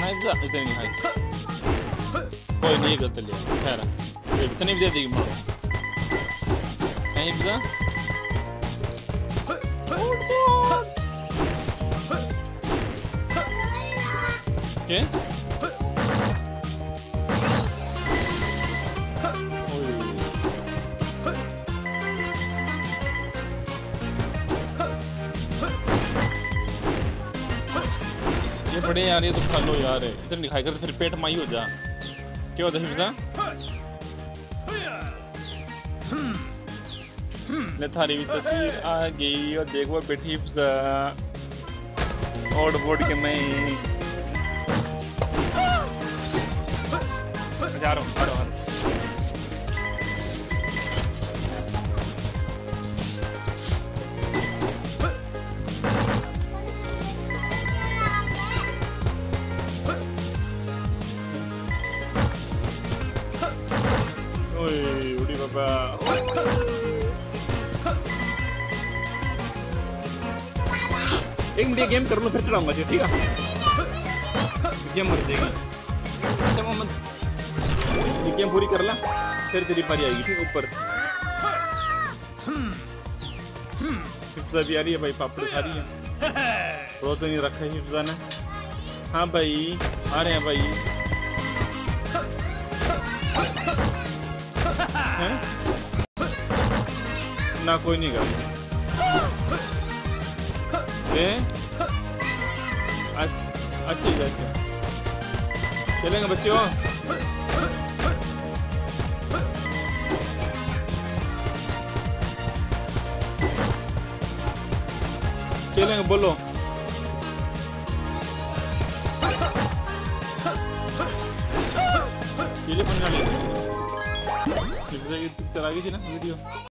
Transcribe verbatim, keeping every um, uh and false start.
खाना है इतने नहीं खाए कोई नहीं करते लिया खैर इतने भी दे देगी माँ नहीं बुझा क्या ये बड़े यार ये तो खा लो यार इधर नहीं खाई कर फिर पेट माई हो जा क्या होता है हिफ्जा ले थारी भी तस्वीर आ गई और देखो बेटी हिफ्जा ऑडबॉड के मैं जा रहा हूँ आ रहा हूँ उड़ी बाबा एक मिनट गेम कर लो फिर चलाऊंगा ठीक है गेम मर जाएगी अच्छा मोहम्मद ये गेम पूरी कर ला फिर तेरी पारी आएगी ठीक ऊपर हिफ्जा भी आ रही है भाई पापड़ी खा रही है रोज नहीं रखा है हिफ्जा ने हाँ भाई आ रहे हैं भाई है? ना कोई नहीं कर अच्छी अच्छा चलेंगे बच्चों चलेंगे बोलो ये ले बनने वाली चला गई थी ना वीडियो।